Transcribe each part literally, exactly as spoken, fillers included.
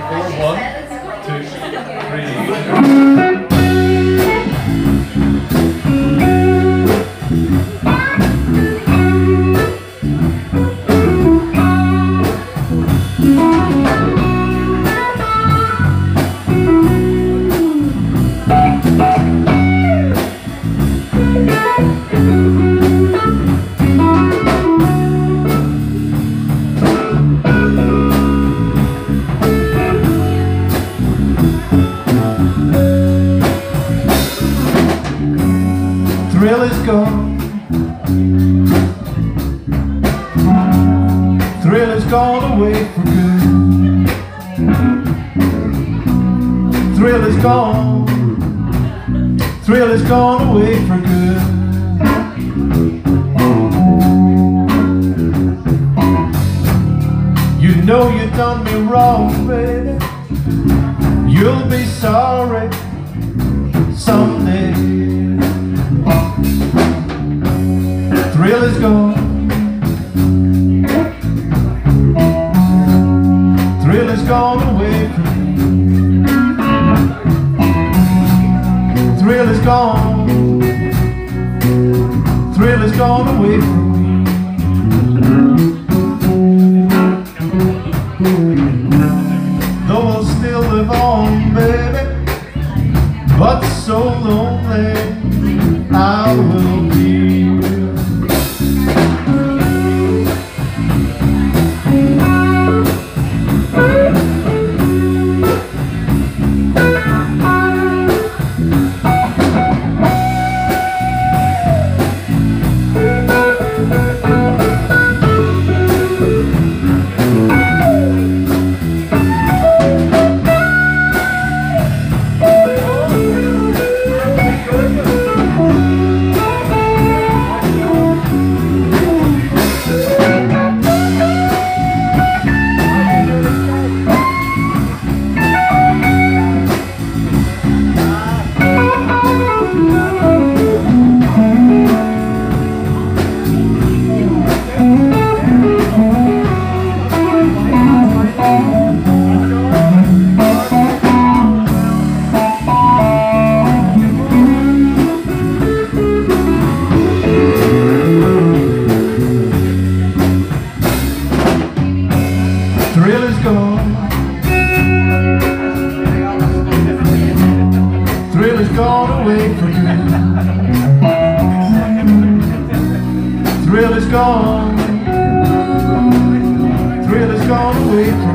One, two, three. Thrill is gone. Thrill is gone away for good. Thrill is gone. Thrill is gone away for good. You know you done me wrong, baby. You'll be sorry someday. Thrill is gone. Thrill is gone away from me. Thrill is gone. Thrill is gone away from me. Though I'll still live on, baby, but so lonely I will be. Thrill is gone. Thrill is gone away for good. Thrill is gone. Thrill is gone away for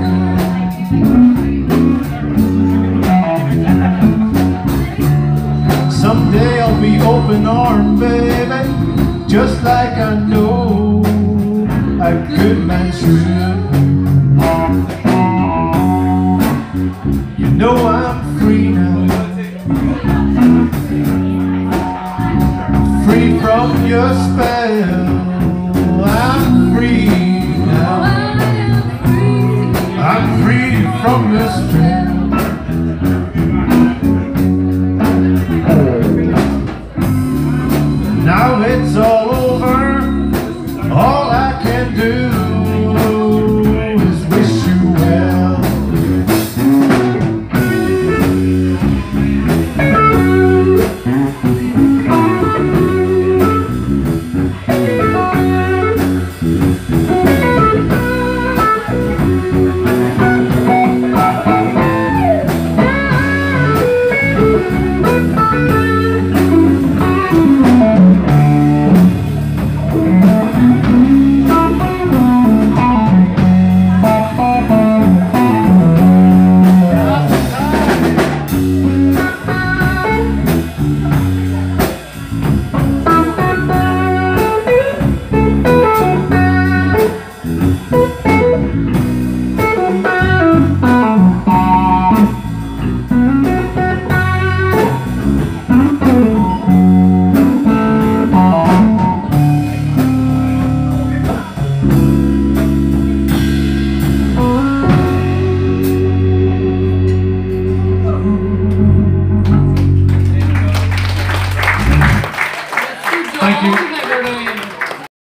good. Someday I'll be open armed, baby, just like I know a good man should. You know I'm free now, free from your spell. I'm free now, I'm free from your spell. Now it's all over, all I can do is wish you well. Thank you.